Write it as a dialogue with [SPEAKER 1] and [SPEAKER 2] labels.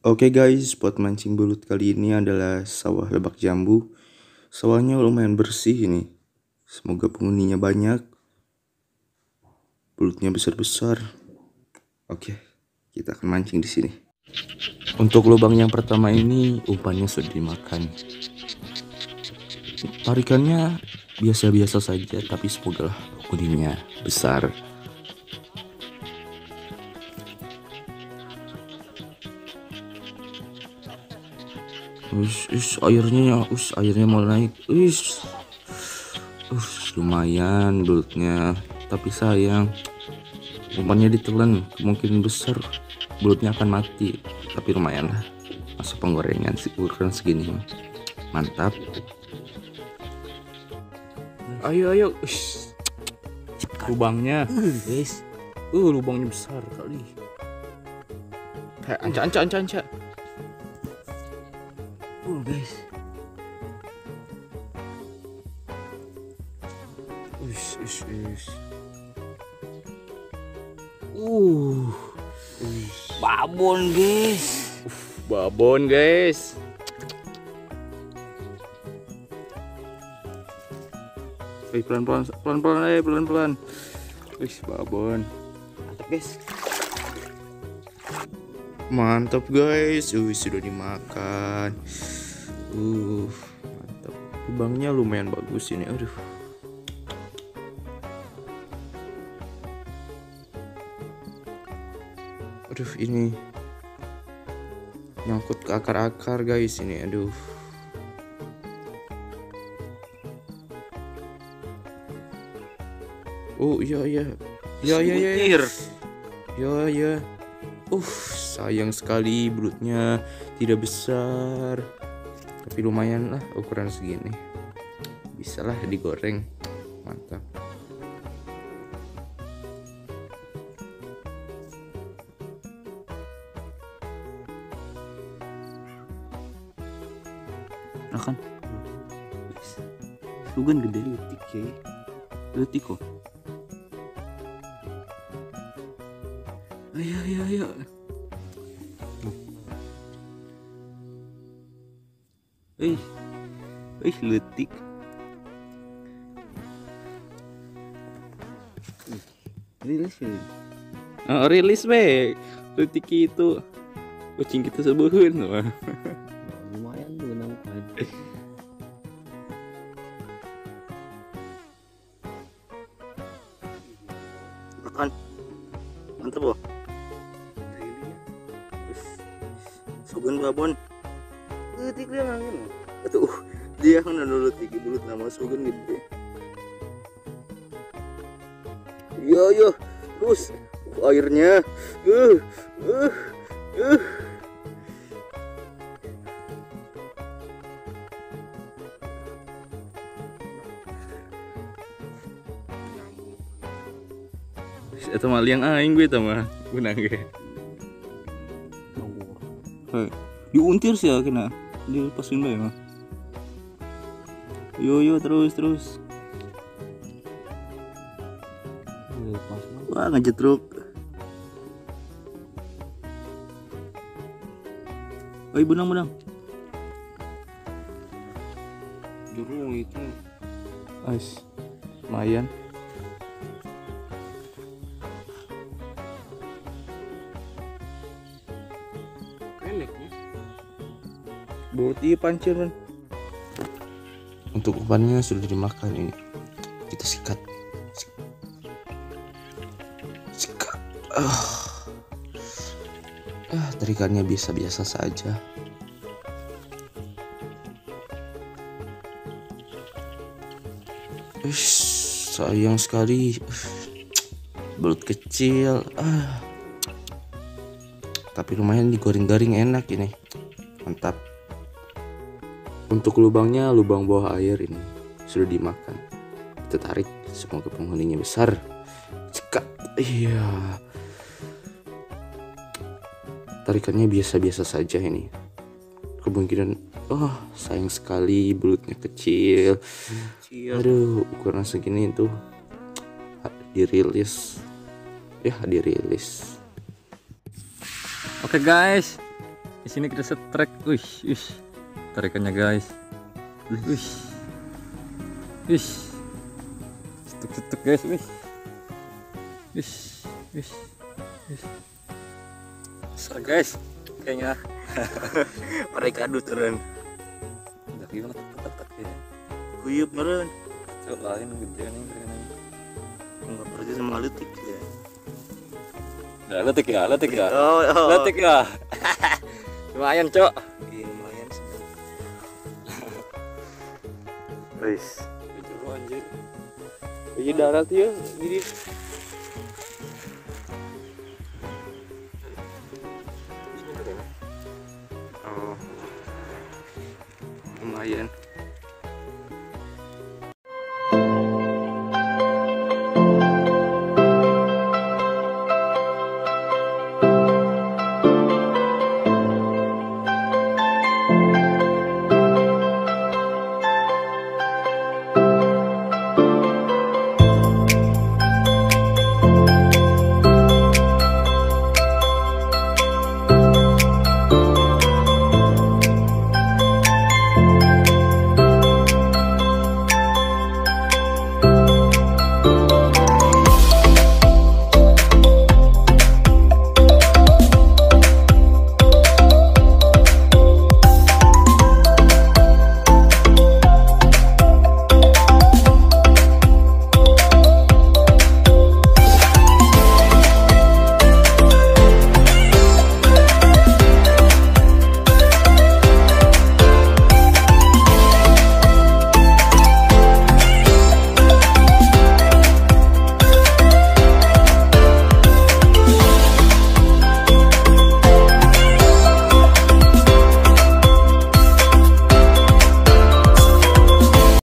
[SPEAKER 1] Oke guys, spot mancing belut kali ini adalah sawah Lebak Jambu. Sawahnya lumayan bersih ini. Semoga penghuninya banyak. Belutnya besar-besar. Oke, kita akan mancing di sini. Untuk lubang yang pertama ini umpannya sudah dimakan. Tarikannya biasa-biasa saja, tapi semoga penghuninya besar. Airnya mau naik. Lumayan belutnya, tapi sayang umpannya ditelan, kemungkinan besar belutnya akan mati. Tapi lumayan lah, masuk penggorengan ukuran segini, mantap. Ayo. Lubangnya guys, lubangnya besar kali. Anca. Guys.
[SPEAKER 2] Babon guys.
[SPEAKER 1] Babon guys. Pelan-pelan. Babon.
[SPEAKER 2] Mantap guys.
[SPEAKER 1] Mantap guys. Sudah dimakan. Mantap. Lubangnya lumayan bagus ini. Ini nyangkut ke akar-akar guys ini. Iya. Sayang sekali belutnya tidak besar, tapi lumayan lah ukuran segini, bisalah digoreng. Mantap.
[SPEAKER 2] Akan sugan gede letik kok. Ayo. Letik.
[SPEAKER 1] Rilis be. Letik itu kucing kita sebuhun.
[SPEAKER 2] Lumayan tuh nangkap. Makan. Mantap loh. Sugan babon. Letik dia ngangin. Dia kan ada letik belut nama sugan gede. Yo. Terus airnya.
[SPEAKER 1] Itu mah liang aing gue mah gunang ge.
[SPEAKER 2] Diuntir sih ya kena. Dilepasin bae mah. Yo terus. Wah, ngejetruk. Benang.
[SPEAKER 1] Jurung itu. Lumayan. Boti pancir man. Untuk umpannya sudah dimakan ini. Kita sikat. Tarikannya biasa-biasa saja. Sayang sekali. Belut kecil. Tapi lumayan digoreng-garing enak ini. Mantap. Untuk lubangnya, lubang bawah air ini sudah dimakan. Kita tarik, semoga penghuninya besar. Iya. Tarikannya biasa-biasa saja ini. Kemungkinan, sayang sekali belutnya kecil. Ukuran segini itu dirilis. Oke guys, Di sini kita setrek. Wih. Tarikannya guys. Wih. Setuk guys. Wih. Besar guys. Kayaknya.
[SPEAKER 2] Mereka adu turun.
[SPEAKER 1] Udah gimana tetap ya.
[SPEAKER 2] Kuyup meren.
[SPEAKER 1] Coba lain gede nih.
[SPEAKER 2] Enggak pergi sama letik ya.
[SPEAKER 1] Nah, letik ya.
[SPEAKER 2] Oh.
[SPEAKER 1] Letik ya. Lumayan, Cok.
[SPEAKER 2] Iya, lumayan sih.
[SPEAKER 1] Wis. Jero anjir. Iya darat ya, gini. Oh. Lumayan.